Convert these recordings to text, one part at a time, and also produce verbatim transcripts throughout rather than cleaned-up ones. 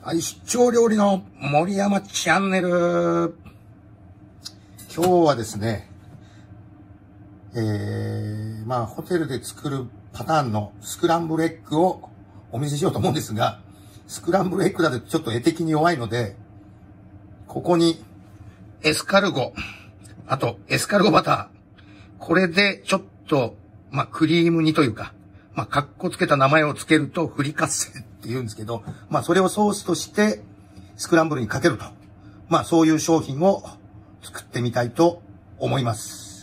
はい、出張料理の森山チャンネル。今日はですね、えー、まあ、ホテルで作るパターンのスクランブルエッグをお見せしようと思うんですが、スクランブルエッグだとちょっと絵的に弱いので、ここにエスカルゴ、あとエスカルゴバター、これでちょっと、まあ、クリーム煮というか、まあ、かっこつけた名前をつけるとフリカッセって言うんですけど、まあ、それをソースとしてスクランブルにかけると。まあ、そういう商品を作ってみたいと思います。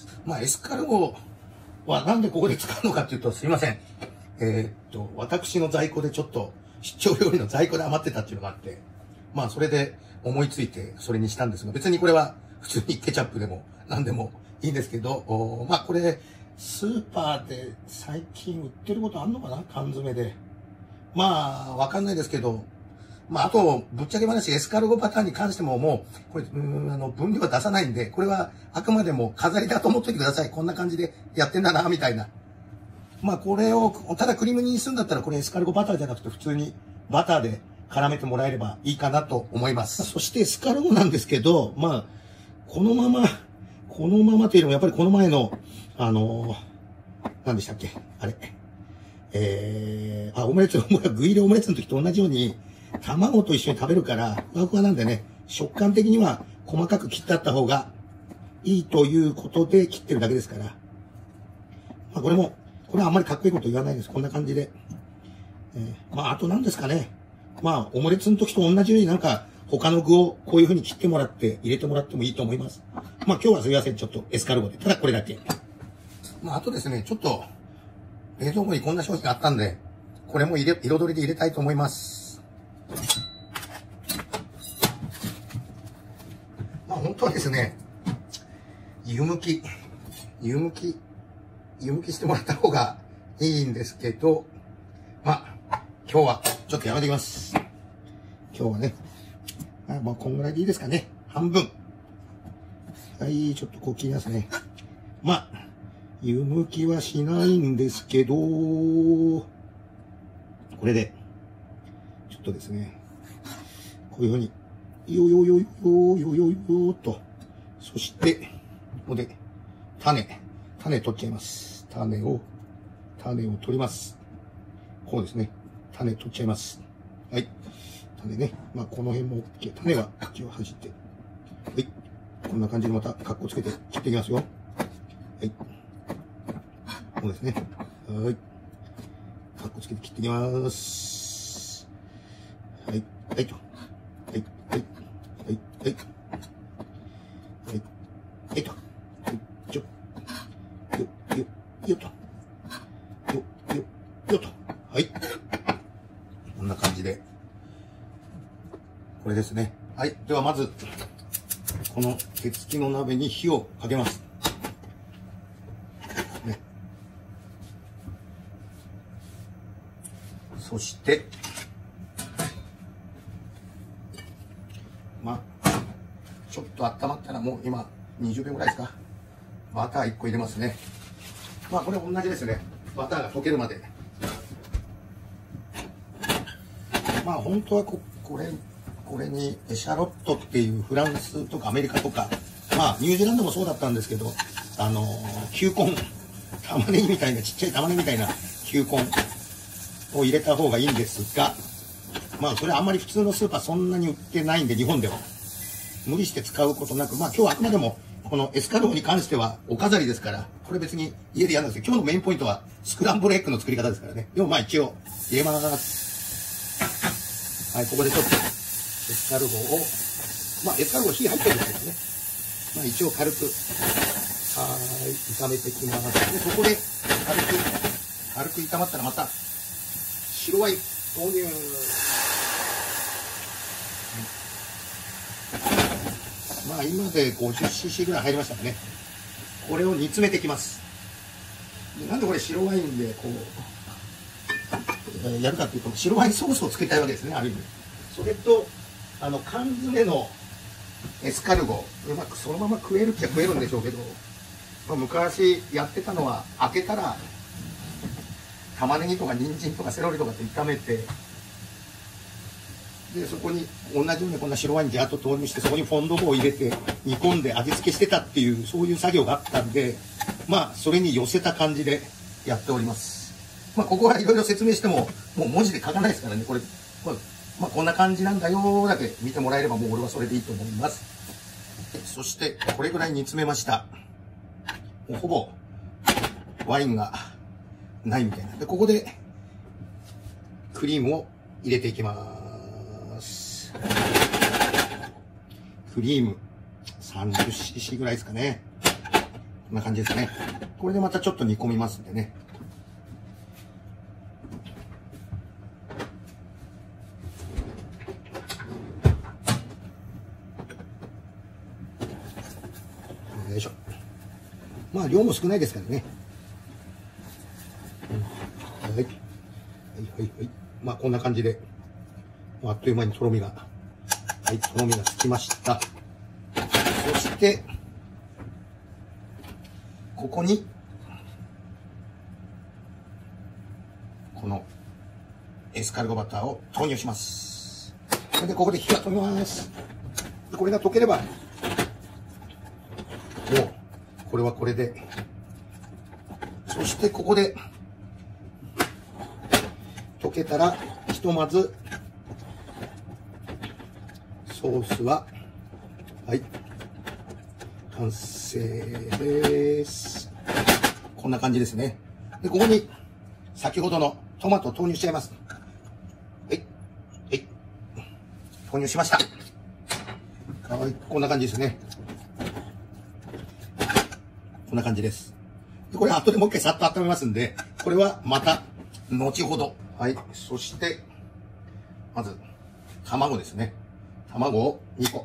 まあ、エスカルゴはなんでここで使うのかっていうと、すいません。えー、っと、私の在庫でちょっと、出張料理の在庫で余ってたっていうのがあって、まあ、それで思いついてそれにしたんですが、別にこれは普通にケチャップでも何でもいいんですけど、まあ、これ、スーパーで最近売ってることあんのかな？缶詰で。まあ、わかんないですけど、まあ、あと、ぶっちゃけ話、エスカルゴパターンに関してももう、これ、うーん、あの、分量は出さないんで、これはあくまでも飾りだと思っといてください。こんな感じでやってんだな、みたいな。まあ、これを、ただクリーム煮にするんだったら、これエスカルゴバターじゃなくて、普通にバターで絡めてもらえればいいかなと思います。そしてエスカルゴなんですけど、まあ、このまま、このままというのも、やっぱりこの前の、あのー、何でしたっけあれ。えー、あ、オムレツ、具入れオムレツの時と同じように、卵と一緒に食べるから、ふわふわなんでね、食感的には細かく切ってあった方がいいということで切ってるだけですから。まあこれも、これはあんまりかっこいいこと言わないです。こんな感じで。えー、まああと何ですかね。まあオムレツの時と同じようになんか他の具をこういう風に切ってもらって入れてもらってもいいと思います。まあ今日はすみません。ちょっとエスカルゴで。ただこれだけ。まああとですね、ちょっと冷蔵庫にこんな商品があったんで、これも入れ、彩りで入れたいと思います。まあ本当はですね、湯むき、湯むき、湯むきしてもらった方がいいんですけど、まあ、今日はちょっとやめてきます。今日はね、あまあこんぐらいでいいですかね。半分。はい、ちょっとこう切りますね。まあ、湯むきはしないんですけど、これで、ちょっとですね、こういうふうに、よよよよよよよよと、そして、ここで、種、種取っちゃいます。種を、種を取ります。こうですね、種取っちゃいます。はい。種ね、まあこの辺も OK。種は口を弾いて、はい。こんな感じでまた、カッコつけて切っていきますよ。はい。こうですね。はい。カッコつけて切っていきます。はい。はいと。はい。はい。はい。はい。はい。はいと。はい。ちょ。よ、よ、よと。よ、よ、よと。はい。こんな感じで。これですね。はい。ではまず、この手つきの鍋に火をかけます。ね。そして、まあ、ちょっと温まったらもう今にじゅうびょうぐらいですか。バターいっこ入れますね。まあこれ同じですね。バターが溶けるまで。まあ本当はこ、これ、これにエシャロットっていうフランスとかアメリカとか、まあニュージーランドもそうだったんですけど、あのー、球根、玉ねぎみたいな、ちっちゃい玉ねぎみたいな球根を入れた方がいいんですが、まあそれあんまり普通のスーパーそんなに売ってないんで、日本では。無理して使うことなく、まあ今日はあくまでもこのエスカルゴに関してはお飾りですから、これ別に家でやるんですけど、今日のメインポイントはスクランブルエッグの作り方ですからね。でもまあ一応入れます。はい、ここでちょっとエスカルゴを、まあエスカルゴ火入ってるんですけどね。まあ一応軽く、はい、炒めてきます。で、そこで軽く、軽く炒まったらまた白ワイン投入。まあ今で ごじゅっシーシー ぐらい入りましたかね。これを煮詰めていきます。でなんでこれ白ワインでこう、えー、やるかっていうと、白ワインソースをつけたいわけですね、ある意味。それと、あの、缶詰のエスカルゴ、うまくそのまま食えるっちゃ食えるんでしょうけど、まあ、昔やってたのは、開けたら、玉ねぎとか人参とかセロリとかって炒めて、 で、そこに同じようにこんな白ワインジャーっと投入して、そこにフォンドボーを入れて煮込んで味付けしてたっていう、そういう作業があったんで、まあ、それに寄せた感じでやっております。まあ、ここはいろいろ説明しても、もう文字で書かないですからね、これ、これまあ、こんな感じなんだよだけ見てもらえれば、もう俺はそれでいいと思います。そして、これぐらい煮詰めました。もうほぼ、ワインがないみたいな。で、ここで、クリームを入れていきます。クリーム、さんじゅっシーシー ぐらいですかね。こんな感じですね。これでまたちょっと煮込みますんでね。よいしょ。まあ量も少ないですからね。はい。はいはいはい。まあこんな感じで、あっという間にとろみが、はい、とろみがつきました。そして、ここに、このエスカルゴバターを投入します。それでここで火が通ります。これが溶ければ、もう、これはこれで。そしてここで、溶けたら、ひとまず、ソースは、はい、完成です。こんな感じですね。で、ここに、先ほどのトマトを投入しちゃいます。はい、はい、投入しました。はい、こんな感じですね。こんな感じです。でこれ後でもう一回さっと温めますんで、これはまた、後ほど。はい。そして、まず、卵ですね。卵をにこ。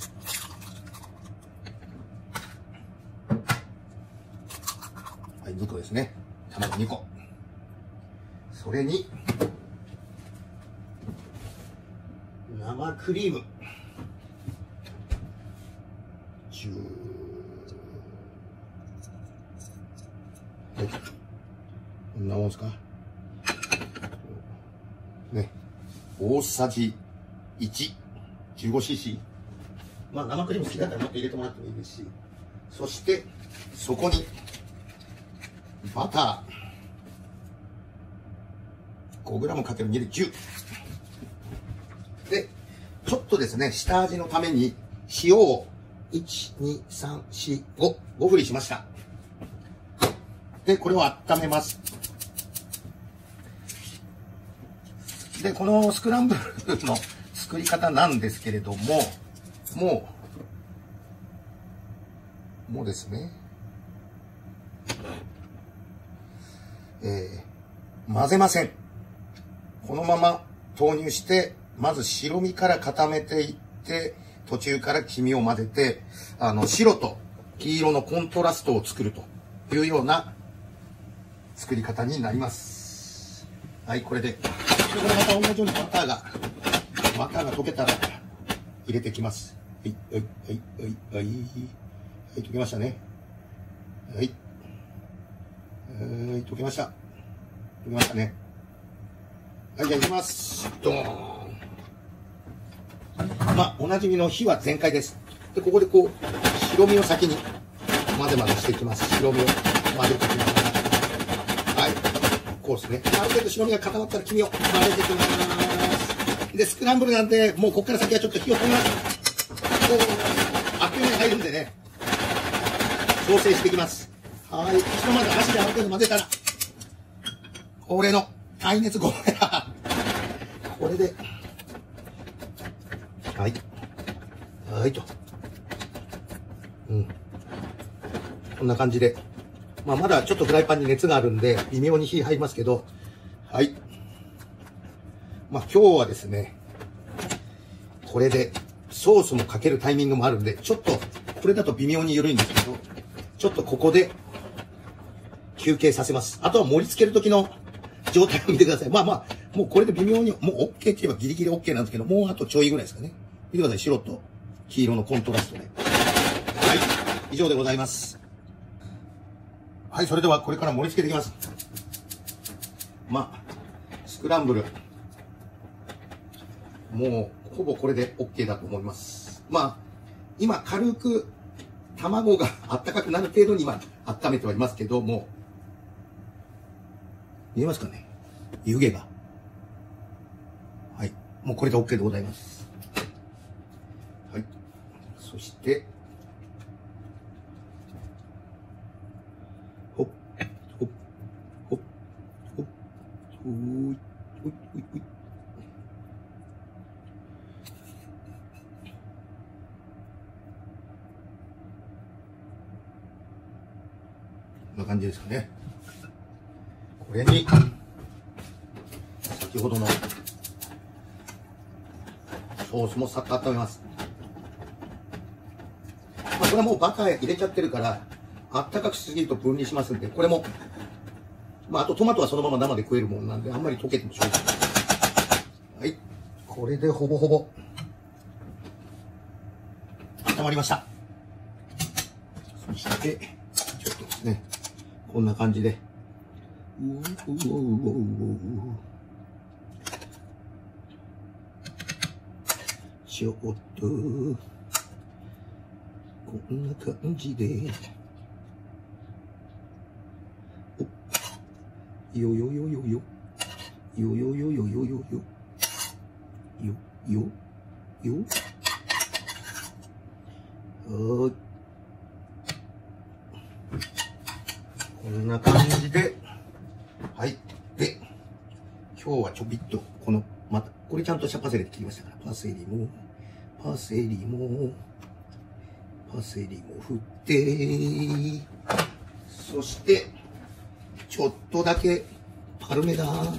はい、にこですね。卵にこ。それに、生クリーム。じゅう。はい。こんなもんですか。ね。大さじいち。じゅうごシーシー。まあ生クリーム好きだったらもっと入れてもらってもいいですし。そして、そこに、バター。ごグラムかけるにでじゅう。で、ちょっとですね、下味のために塩をいち、に、さん、し、ご、ご振りしました。で、これを温めます。で、このスクランブルの作り方なんですけれども、もう、もうですね、えー、混ぜません。このまま投入して、まず白身から固めていって、途中から黄身を混ぜて、あの、白と黄色のコントラストを作るというような作り方になります。はい、これで。で、これまた同じようにバターが、バターが溶けたら入れてきます。はい、はい、はい、はい、はい。はい、溶けましたね。はい。はい、溶けました。溶けましたね。はい、じゃあいきます。ドーン。まあ、おなじみの火は全開です。で、ここでこう、白身を先に混ぜ混ぜしていきます。白身を混ぜていきます。はい。こうですね。ある程度白身が固まったら黄身を混ぜていきます。で、スクランブルなんで、もうここから先はちょっと火を止めます。こう、あっという間に入るんでね、調整していきます。はい。ひとまず箸である程度混ぜたら、これの耐熱ゴムや。これで、はい。はいと。うん。こんな感じで。まあ、まだちょっとフライパンに熱があるんで、微妙に火入りますけど、はい。まあ、今日はですね、これでソースもかけるタイミングもあるんで、ちょっと、これだと微妙に緩いんですけど、ちょっとここで休憩させます。あとは盛り付ける時の状態を見てください。まあまあ、もうこれで微妙に、もう OK って言えばギリギリ OK なんですけど、もうあとちょいぐらいですかね。見てください。白と黄色のコントラストで。はい。以上でございます。はい。それではこれから盛り付けていきます。まあ、スクランブル。 もう、ほぼこれで OK だと思います。まあ、今、軽く、卵があったかくなる程度に今、温めてはいますけども、見えますかね、湯気が。はい。もうこれで OK でございます。はい。そして、ほっ、ほっ、ほっ、ほっ、ほーい、ほい、ほい、ほい。こんな感じですかね。これに、先ほどのソースもさっと温めます。まあ、これはもうバター入れちゃってるから、あったかくしすぎると分離しますんで、これも、まあ、あとトマトはそのまま生で食えるもんなんで、あんまり溶けてもしょうがない。はい。これでほぼほぼ、温まりました。そして、ちょっとですね、こんな感じで、うおうおうおうおう、ちょっと、こんな感じで、およよよよよ、よよよよよよよ、よよよ、はい。こんな感じで、はい。で、今日はちょびっと、この、また、これちゃんとしたパセリで切りましたから、パセリも、パセリも、パセリも振って、そして、ちょっとだけ、パルメザン。はい。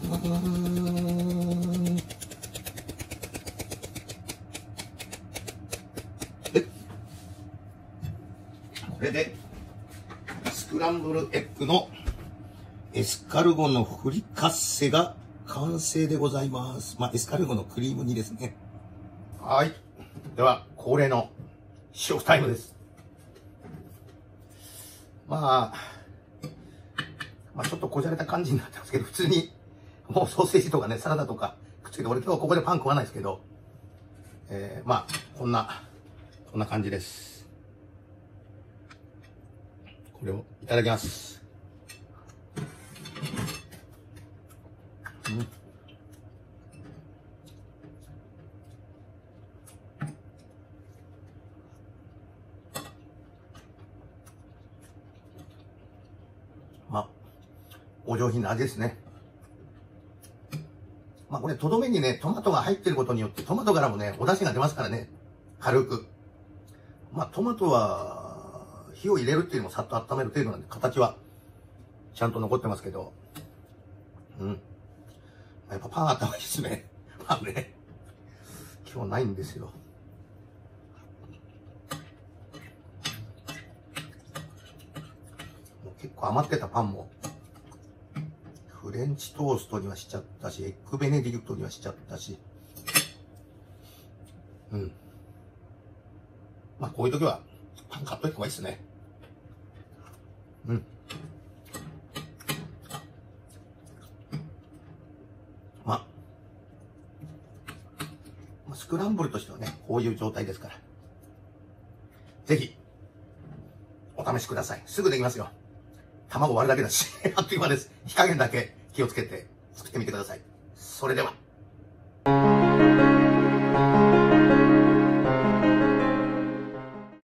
これで、スクランブルエッグのエスカルゴのフリカッセが完成でございます。まあ、エスカルゴのクリーム煮ですね。はい。では、恒例の試食タイムです。まあ、まあ、ちょっとこじゃれた感じになってますけど、普通に、もうソーセージとかね、サラダとかくっつけて、俺今日ここでパン食わないですけど、えー、まあ、こんな、こんな感じです。これをいただきます。うん、まあ、お上品な味ですね。まあこれ、とどめにね、トマトが入ってることによって、トマトからもね、お出汁が出ますからね。軽く。まあトマトは、火を入れるっていうのもさっと温める程度なんで、形は、ちゃんと残ってますけど。うん。やっぱパンあった方がいいですね。パンね。今日ないんですよ。もう結構余ってたパンも、フレンチトーストにはしちゃったし、エッグベネディクトにはしちゃったし。うん。まあこういう時は、パン買っといた方がいいですね。うん。まあ、スクランブルとしてはね、こういう状態ですから。ぜひ、お試しください。すぐできますよ。卵割るだけだし、あっという間です。火加減だけ気をつけて作ってみてください。それでは。